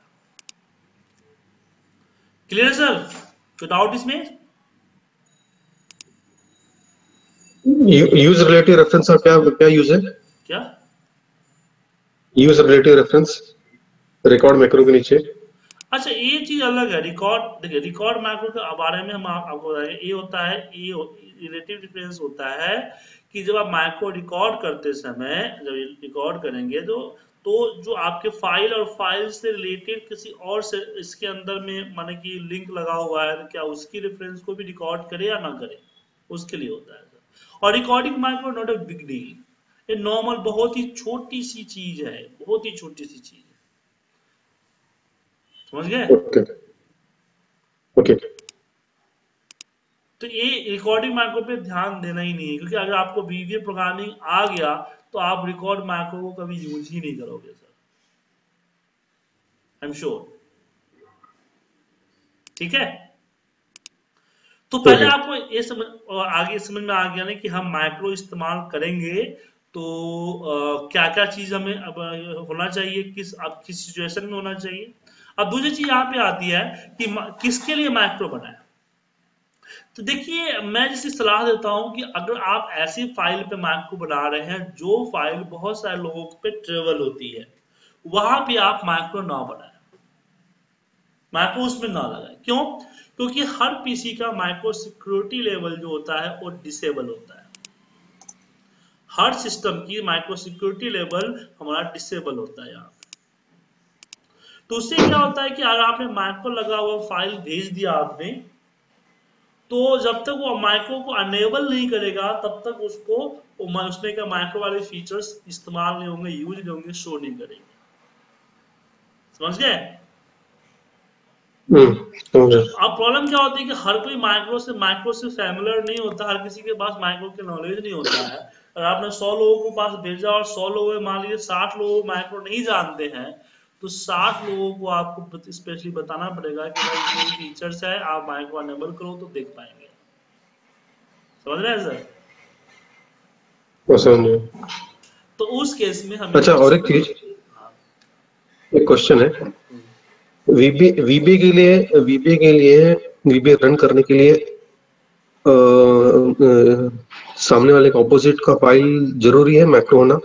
Clear sir? कोई डाउट इसमें? यूज रिलेटिव रेफरेंस का क्या क्या यूज है? क्या use relative reference record macro के नीचे। अच्छा, ये चीज अलग है। रिकॉर्ड, देखिए रिकॉर्ड मैक्रो के बारे में हम आपको बताएंगे। ये होता है, ये रिलेटिव डिफरेंस होता है कि जब आप मैक्रो रिकॉर्ड करते समय, जब रिकॉर्ड करेंगे तो जो आपके फाइल और फाइल से रिलेटेड किसी और से इसके अंदर में माने कि लिंक लगा हुआ है, क्या उसकी रेफरेंस को भी रिकॉर्ड करे या ना करे, उसके लिए होता है। और recording macro not a big deal, ये नॉर्मल बहुत ही छोटी सी चीज है, बहुत ही छोटी सी चीज है, समझ गए? Okay okay. तो ये रिकॉर्डिंग मैक्रो पे ध्यान देना ही नहीं है, क्योंकि अगर आपको वीवीए प्रोग्रामिंग आ गया तो आप रिकॉर्ड मैक्रो को कभी यूज ही नहीं करोगे सर, आई एम श्योर। ठीक है, तो पहले आपको ये समझ, और आगे समझ में आ गया ना कि हम मैक्रो इस्तेमाल करेंगे तो क्या क्या चीज हमें अब होना चाहिए, किस सिचुएशन में होना चाहिए। अब दूसरी चीज यहाँ पे आती है कि किसके लिए मैक्रो बना है। तो देखिए, मैं जैसे सलाह देता हूं कि अगर आप ऐसी फाइल पे मैक्रो बना रहे हैं जो फाइल बहुत सारे लोगों पे ट्रेवल होती है, वहां पे आप मैक्रो ना बनाएं, मैक्रो उसमें ना लगाएं। क्यों? क्योंकि हर पीसी का माइक्रो सिक्योरिटी लेवल जो होता है वो डिसेबल होता है। हर सिस्टम की माइक्रो सिक्योरिटी लेवल हमारा डिसेबल होता है यहाँ। तो उससे क्या होता है कि अगर आपने माइक्रो लगा हुआ फाइल भेज दिया आपने, तो जब तक वो माइक्रो को अनेबल नहीं करेगा तब तक उसको उसमें का माइक्रो वाले फीचर्स इस्तेमाल नहीं होंगे, यूज नहीं होंगे, शो नहीं करेंगे। समझ गए? अब प्रॉब्लम क्या होती है कि हर कोई माइक्रो से फैमिलियर नहीं होता, हर किसी के पास माइक्रो के नॉलेज नहीं होता है। और आपने 100 लोगों को पास भेजा और 100 लोगों में मान लीजिए 60 लोग माइक्रो नहीं जानते हैं, तो 60 लोगों को आपको स्पेशली बताना पड़ेगा कि भाई ये फीचर्स है, आप माइक्रो अनेबल करो तो देख पाएंगे। समझ रहे हैं सर? तो उस केस में हमें, अच्छा, और एक चीज, एक क्वेश्चन है। वीबी के लिए वीबी रन करने के लिए सामने वाले के ऑपोजिट का फाइल जरूरी है मैक्रो होना?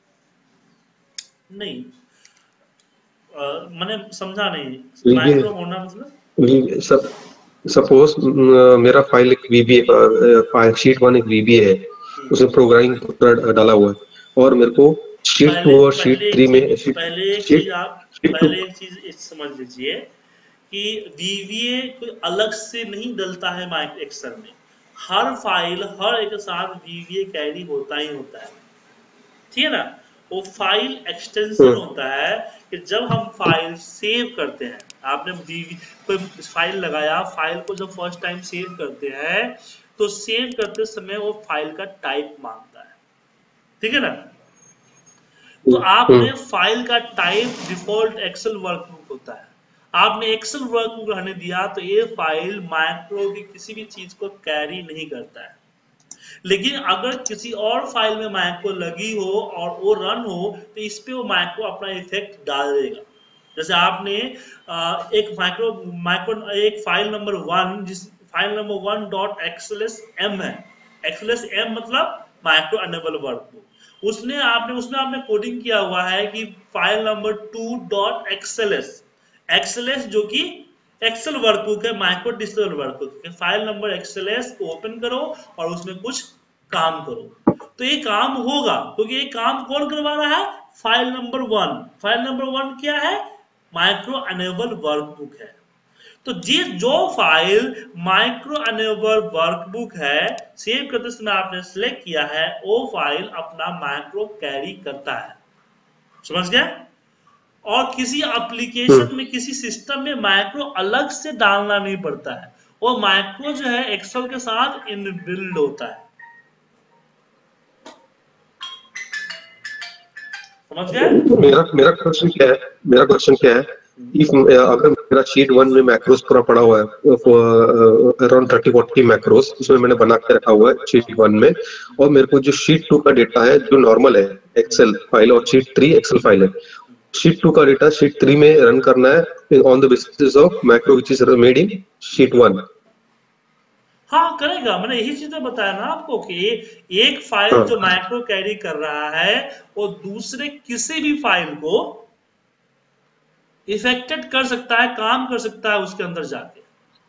नहीं, मैंने समझा नहीं, मैक्रो होना मतलब सपोज मेरा फाइल एक वीबी फाइल शीट 1 एक वीबी है, उसमें प्रोग्रामिंग डाला हुआ है, और मेरे को शीट 2 और शीट 3 में पहले एक चीज समझ लीजिए कि वीवीए कोई अलग से नहीं डलता है माइक्रो एक्सेल में। हर फाइल हर एक साथ वीवीए कैरी होता ही होता है, ठीक है ना? वो फाइल एक्सटेंशन होता है कि जब हम फाइल सेव करते हैं, आपने कोई फाइल लगाया, फाइल को जब फर्स्ट टाइम सेव करते हैं तो सेव करते समय वो फाइल का टाइप मांगता है, ठीक है ना? तो आपने फाइल का टाइप डिफॉल्ट एक्सेल वर्कबुक होता है, आपने एक्सेल वर्कबुक रहने दिया तो ये फाइल माइक्रो की किसी भी चीज को कैरी नहीं करता है। लेकिन अगर किसी और फाइल में माइक्रो लगी हो और वो रन हो तो इस पे वो माइक्रो अपना इफेक्ट डाल देगा। जैसे आपने एक फाइल नंबर 1, जिस फाइल नंबर 1.xlsm है, xlsm मतलब माइक्रो अनेबल वर्कबुक, उसमें आपने कोडिंग किया हुआ है कि फाइल नंबर 2.xls, xls जो कि एक्सेल वर्कबुक है, माइक्रो डिसेबल वर्कबुक है, फाइल नंबर XLS को ओपन करो और उसमें कुछ काम करो, तो ये काम होगा, क्योंकि ये काम कौन करवा रहा है? File number 1। फाइल नंबर 1 क्या है? माइक्रो अनेबल वर्कबुक है। तो जो फाइल माइक्रो अनेबल वर्कबुक है, सेव करते समय आपने सिलेक्ट किया है, वो फाइल अपना माइक्रो कैरी करता है। समझ गया? और किसी एप्लीकेशन में, किसी सिस्टम में माइक्रो अलग से डालना नहीं पड़ता है, वो माइक्रो जो है एक्सेल के साथ इनबिल्ड होता है। समझ गए? मेरा क्वेश्चन क्या है, अगर मेरा शीट 1 में मैक्रोस पूरा पड़ा हुआ है, अराउंड 30-40 मैक्रोस उसमें मैंने बना के रखा हुआ है शीट 1 में, और मेरे को जो शीट 2 का डेटा है जो नॉर्मल है एक्सेल फाइल, और शीट 3 एक्सेल फाइल है, शीट 2 का डेटा शीट 3 में रन करना है on the basis of macro which is made in sheet 1। हाँ करेगा, मैंने यही चीज तो बताया ना आपको कि एक फाइल हाँ जो मैक्रो कैरी कर रहा है वो दूसरे किसी भी फाइल को इफेक्टेड कर सकता है, काम कर सकता है उसके अंदर जाके।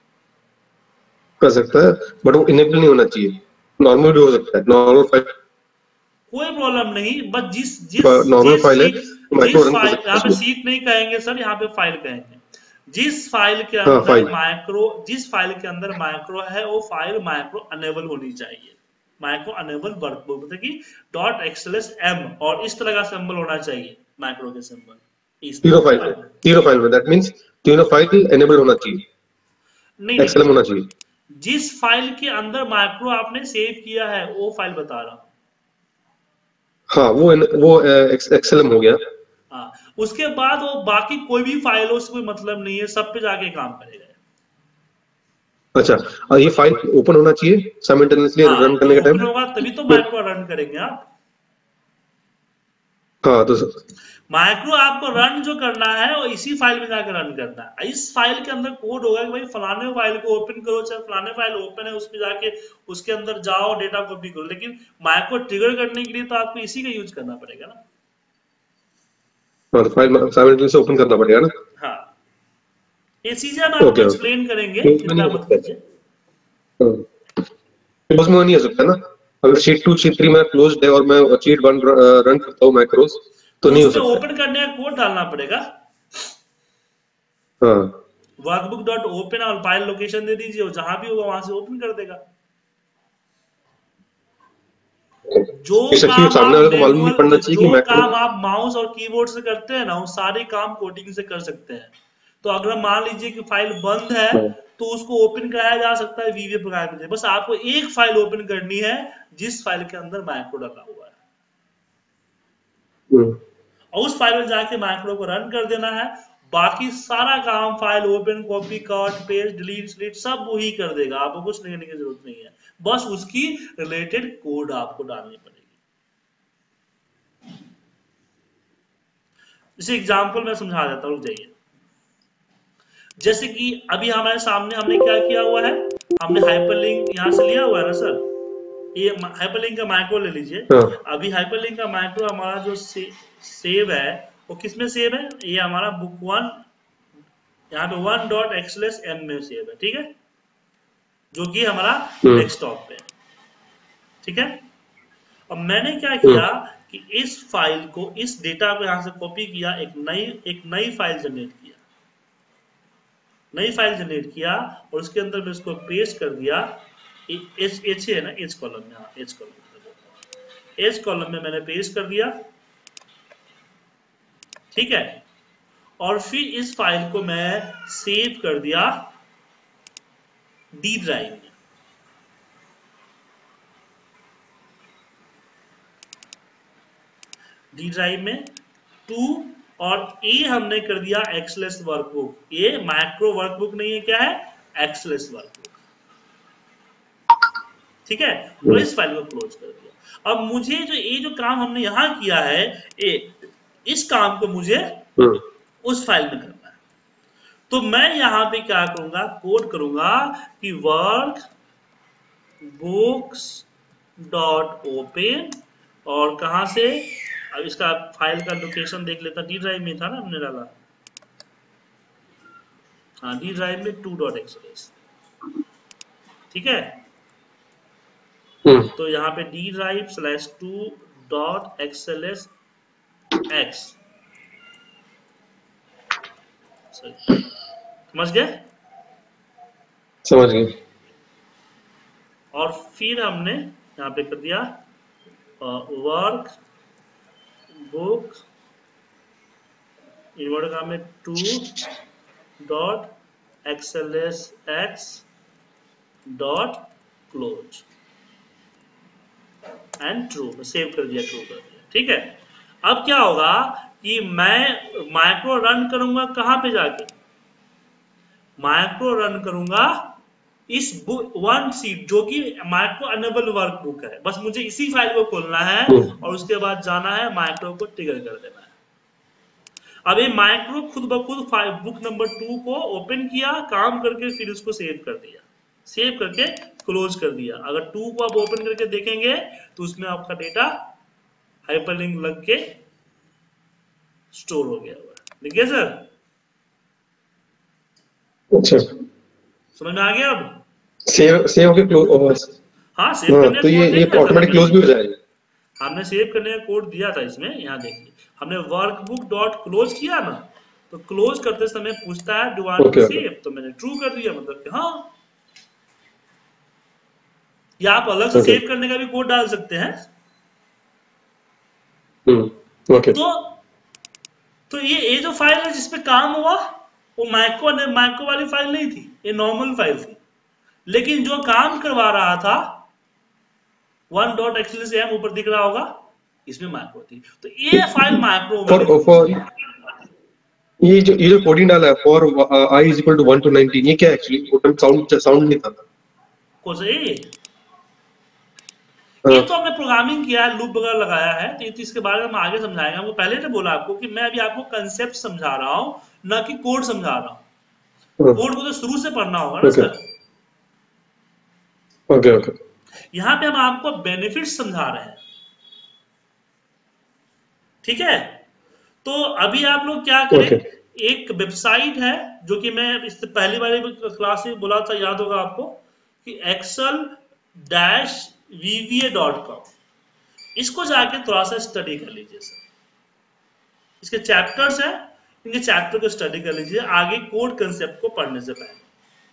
कर सकता है, बट वो इनेबल नहीं होना चाहिए। नॉर्मल भी हो सकता है, नॉर्मल फाइल, कोई प्रॉब्लम नहीं, बस जिस जिस नॉर्मल जिस फाइल है सीट, तो माइक्रो जिस रन कर फाइल, सकते हैं यहाँ पे उसमें। सीट नहीं कहेंगे सर, यहाँ पे फाइल कहेंगे। जिस फाइल के हाँ अंदर फाइल। माइक्रो, जिस फाइल के अंदर माइक्रो है वो फाइल माइक्रो अनेबल होनी चाहिए। माइक्रो अनेबल वर्कबुक मतलब कि डॉट एक्सएलएस एम और इस तरह का सिंबल होना चाहिए माइक्रो के सिंबल इस तीनों फाइल में, तरह। तीनों फाइल में, दैट मीन्स तीनों फाइल एनेबल होना चाहिए, नहीं नहीं, एक्सएलएम होना चाहिए। जिस फाइल के अंदर माइक्रो आपने सेव किया है वो फाइल बता रहा हूँ। हाँ वो एक्सएलएम हो गया। हाँ, उसके बाद वो बाकी कोई भी फाइल हो उससे कोई मतलब नहीं है, सब पे जाके काम करेगा। अच्छा, और ये फाइल ओपन होना चाहिए साइमल्टेनियसली हाँ रन तो करने के ओपन टाइम। होगा तभी तो तो माइक्रो रन करेंगे आप। हाँ तो माइक्रो आपको रन जो करना है वो इसी फाइल में जाकर रन करना है। इस फाइल के अंदर कोड होगा कि भाई फलाने फाइल को ओपन करो, चाहे फलाने फाइल ओपन है उस पर जाके उसके अंदर जाओ डेटा कॉपी करो, लेकिन माइक्रो ट्रिगर करने के लिए तो आपको इसी का यूज करना पड़ेगा ना। हाँ, तो फाइल साइमल्टेनियसली ओपन करना पड़ेगा ना। हाँ, ये चीजें हम आपको ओके ओके, एक्सप्लेन करेंगे, तो उसमें नहीं चिंता हो मत सकता कीजिए। है। तो उसमें नहीं हो सकता ना, अगर शीट 2 शीट 3 मेरा क्लोज है और मैं शीट 1 रन करता हूँ मैक्रोस, तो तो नहीं हो उस पर सकता है। ओपन करने का कोड डालना पड़ेगा। हाँ वर्कबुक डॉट ओपन और फाइल लोकेशन दे दीजिए, जहां भी होगा वहां से ओपन कर देगा। जो एक्चुअली काम सामने आप वाले को मालूम नहीं पड़ना मैनुअल, चाहिए जो कि मैक्रो। काम आप माउस और कीबोर्ड से करते हैं ना वो सारे काम कोडिंग से कर सकते हैं। तो अगर मान लीजिए कि फाइल बंद है हाँ। तो उसको ओपन कराया जा सकता है वीवीए प्रोग्राम से। बस आपको एक फाइल ओपन करनी है जिस फाइल के अंदर माइक्रो डाला हुआ है, हम्म, और उस फाइल में जाके माइक्रो को रन कर देना है। बाकी सारा काम file open, copy, cut, paste, delete, split सब वही कर देगा, आपको कुछ करने की जरूरत नहीं है। बस उसकी रिलेटेड कोड आपको डालनी पड़ेगी। इसे एग्जाम्पल में समझा देता हूं, रुक जाइए। जैसे कि अभी हमारे सामने हमने क्या किया हुआ है, हमने हाइपरलिंक यहां से लिया हुआ है ना सर, ये हाइपरलिंक का माइक्रो ले लीजिए। हाँ अभी हाइपरलिंक का माइक्रो हमारा जो सेव है वो किस में सेव है, ये हमारा बुक वन, यहाँ पे 1.xlsm में सेव है, ठीक है, जो कि हमारा हम्म डेस्कटॉप पे है, ठीक है। अब मैंने क्या हम्म किया कि इस फाइल को, इस डेटा को यहां से कॉपी किया, एक नई फाइल जनरेट किया, नई फाइल जनरेट किया और उसके अंदर मैं इसको पेस्ट कर दिया। एच एच है ना, एच कॉलम में, हाँ एच कॉलम, एच कॉलम में मैंने पेस्ट कर दिया, ठीक है। और फिर इस फाइल को मैं सेव कर दिया डी ड्राइव में, डी ड्राइव में टू, और ए हमने कर दिया एक्सलेस वर्कबुक। ये मैक्रो वर्कबुक नहीं है, क्या है, एक्सलेस वर्कबुक, ठीक है। और हम्म इस फाइल को क्लोज कर दिया। अब मुझे जो ये जो काम हमने यहां किया है, ये इस काम को मुझे हम्म उस फाइल में करना है। तो मैं यहां पे क्या करूंगा, कोड करूंगा कि वर्क बुक्स डॉट ओपन, और कहां से, अब इसका फाइल का लोकेशन देख लेता, डी ड्राइव में था ना हमने डाला, हाँ डी ड्राइव में 2.xls, ठीक है। हम्म तो यहाँ पे डी ड्राइव /2.xls x, समझ गए। समझ गए। और फिर हमने यहाँ पे कर दिया वर्क बुक इनवर्ट का में 2.xls x dot close and true, save कर दिया, ट्रू कर दिया, ठीक है। अब क्या होगा कि मैं माइक्रो रन करूंगा कहां पे जाके, माइक्रो रन करूंगा इस बुक वन सीट जो कि माइक्रो अनेबल वर्कबुक है। बस मुझे इसी फाइल को खोलना है और उसके बाद जाना है माइक्रो को ट्रिगर कर देना है। अब ये माइक्रो खुद ब खुद बुक नंबर 2 को ओपन किया, काम करके फिर उसको सेव कर दिया। सेव करके क्लोज कर दिया। अगर 2 को आप ओपन करके देखेंगे तो उसमें आपका डेटा हाइपरलिंक लग के स्टोर हो गया हुआ। देखिए सर, अच्छा, समझ में आ गया अब? सेव होके क्लोज। हाँ, सेव करने तो का कोड ये नहीं ऑटोमेटिक क्लोज भी हो जाएगा। हमने सेव करने का कोड दिया था इसमें। यहाँ देखिए, हमने वर्कबुक डॉट क्लोज किया ना, तो क्लोज करते समय पूछता है डू वांट टू सेव, तो मैंने ट्रू कर दिया, मतलब कि हाँ। या आप अलग से सेव करने का भी कोड डाल सकते हैं। ओके। तो ये जो फाइल है जिसपे काम हुआ वो माइक्रो वाली फाइल नहीं थी, ये नॉर्मल फाइल थी। लेकिन जो काम करवा रहा था 1.xlsm ऊपर दिख रहा होगा, इसमें माइक्रो थी। तो ये फाइल माइक्रो ये जो कोडिंग डाला है for i is equal to 1 to 19, ये क्या एक्चुअली साउंड नहीं था। कौन सा ये तो हमने प्रोग्रामिंग किया है, लूप वगैरह लगाया है, तो इसके बारे में हम आगे समझाएंगे। हमको पहले ने बोला आपको कि मैं अभी आपको कंसेप्ट समझा रहा हूँ, ना कि कोड समझा रहा हूँ। कोड को तो शुरू से पढ़ना होगा ना सर। ओके। यहाँ पे हम आपको बेनिफिट समझा रहे हैं, ठीक है। तो अभी आप लोग क्या करें, एक वेबसाइट है जो कि मैं इससे पहली वाली क्लास में बोला था, याद होगा आपको, कि excel-vva.com, इसको जाके थोड़ा सा स्टडी कर लीजिए सर। इसके चैप्टर्स हैं, इनके चैप्टर को स्टडी कर लीजिए आगे कोड कंसेप्ट को पढ़ने से पहले।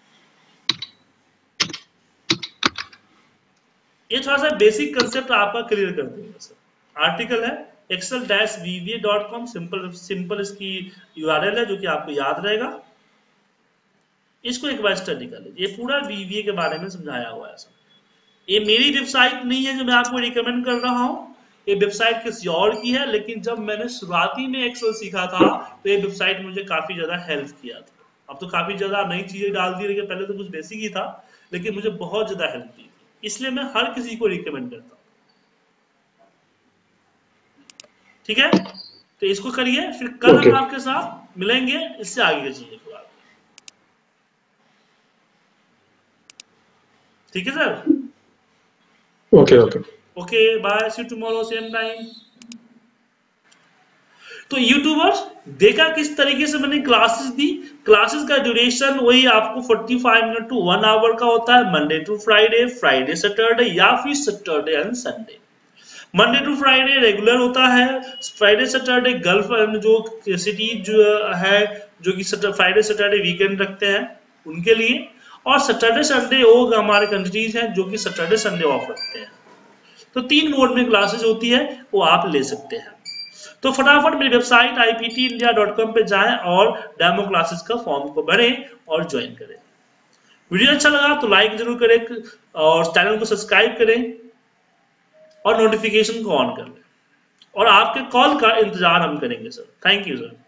ये थोड़ा सा बेसिक कंसेप्ट आपका क्लियर कर देंगे सर। आर्टिकल है excel-vva.com, सिंपल इसकी URL है जो कि आपको याद रहेगा। इसको एक बार स्टडी कर लीजिए। ये पूरा VBA के बारे में समझाया हुआ है सर। ये मेरी वेबसाइट नहीं है जो मैं आपको रिकमेंड कर रहा हूँ, ये वेबसाइट किसी और की है। लेकिन जब मैंने शुरुआती में एक्सेल सीखा था तो ये वेबसाइट मुझे काफी ज्यादा हेल्प किया था। अब तो काफी ज्यादा नई चीजें डाल दी, लेकिन पहले तो कुछ बेसिक ही था, लेकिन मुझे बहुत ज्यादा हेल्प की, इसलिए मैं हर किसी को रिकमेंड करता हूँ, ठीक है। तो इसको करिए, फिर कल हम आपके साथ मिलेंगे इससे आगे की चीजें को। ठीक है sir. Okay bye, see you tomorrow same time. तो यूट्यूबर्स देखा किस तरीके से मैंने क्लासेस दी। क्लासेस का ड्यूरेशन वही आपको 45 मिनट टू 1 आवर का होता है, Monday to Friday, Friday Saturday या फिर Saturday and Sunday. Monday to Friday regular होता है, फ्राइडे सैटरडे गल्फ जो सिटी जो है जो कि फ्राइडे सैटरडे वीकेंड रखते हैं उनके लिए, और सैटरडे संडे वो हमारे कंट्रीज हैं जो कि सैटरडे संडे ऑफ रखते हैं। तो 3 मोड में क्लासेस होती है, वो आप ले सकते हैं। तो फटाफट मेरी वेबसाइट iptindia.com पे जाएं और डेमो क्लासेस का फॉर्म को भरें और ज्वाइन करें। वीडियो अच्छा लगा तो लाइक जरूर करें और चैनल को सब्सक्राइब करें और नोटिफिकेशन को ऑन कर लें, और आपके कॉल का इंतजार हम करेंगे सर। Thank you sir.